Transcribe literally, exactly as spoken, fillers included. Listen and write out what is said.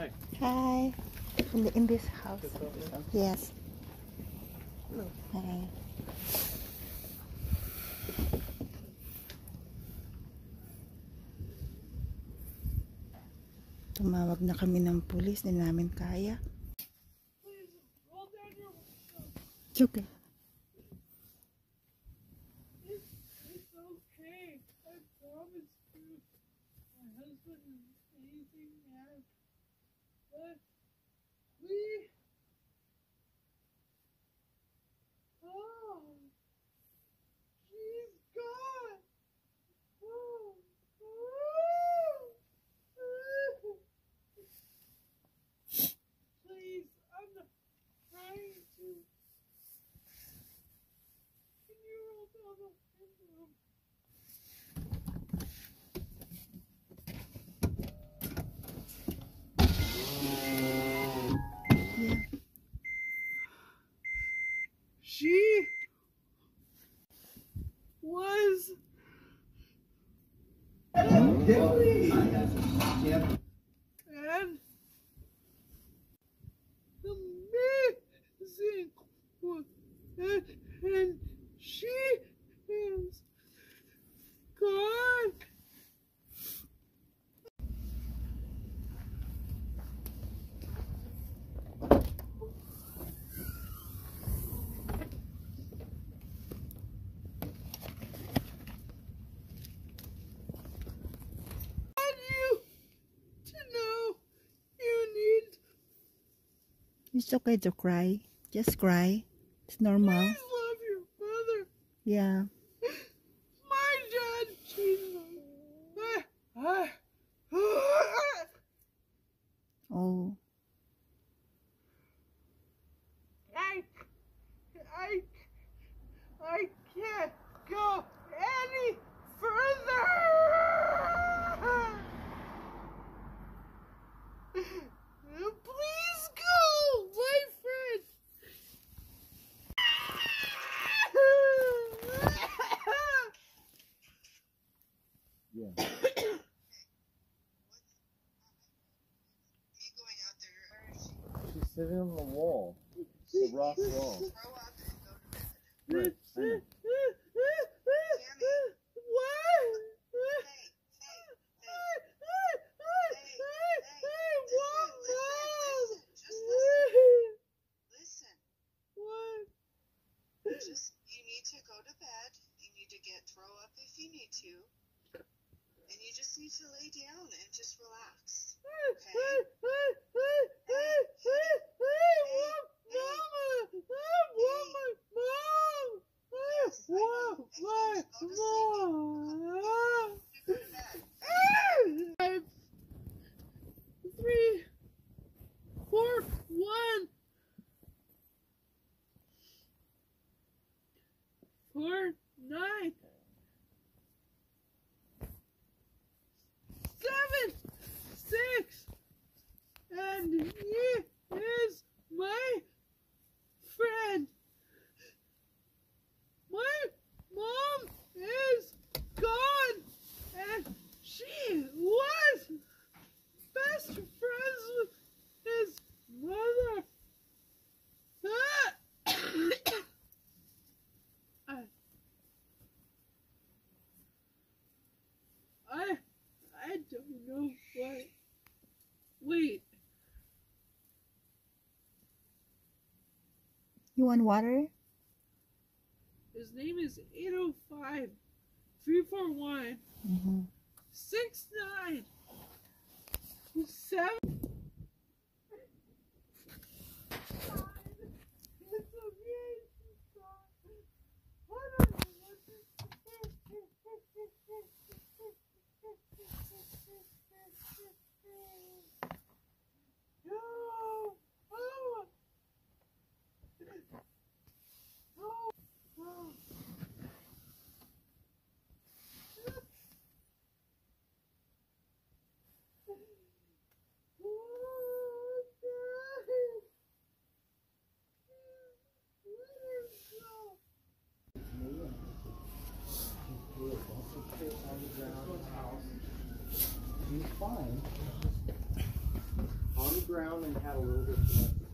Hi. Hi. In, the, in this house. Yes. Hi. Tumawag na kami ng pulis, hindi namin kaya. It's okay. It's, it's okay. I promise you. My husband is an amazing man. But we... Oh, she's gone. Oh, oh. Please, I'm not trying to. Can you roll down the window? Yeah. She was Billy. Yep. And amazing one. And, and she is gone. Want you to know you need. It's okay to cry. Just cry. It's normal. Please love your mother. Yeah. My dad cheated on me. Oh. I, I, I can't go any further. Please go, my friend. Yeah. She's sitting on the wall. The rock wall. Right. I know. Just, you need to go to bed. You need to get throw up if you need to. And you just need to lay down and just relax. Okay? Five, three, four, one, four, nine, seven, six, and he is my friend. My mom is gone, and she was best friends with his mother. I, I, I don't know what. Wait. You want water? His name is eight oh five, three four one, Mm-hmm. six nine, seven. It's okay. Hold on. No. Oh. No. No. She's fine. on the ground and had a little bit too much